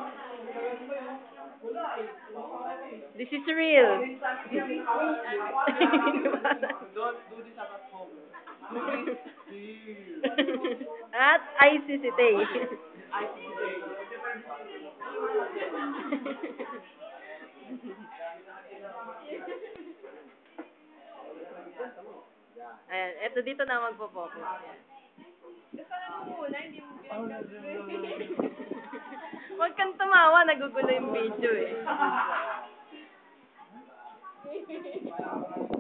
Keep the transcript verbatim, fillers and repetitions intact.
This is real. Don't do this at home. Do this here. At I C C T. I see it. Ayan, eto dito na magpo-focus. Yan. Huwag kang tumawa, nagugulo yung video eh.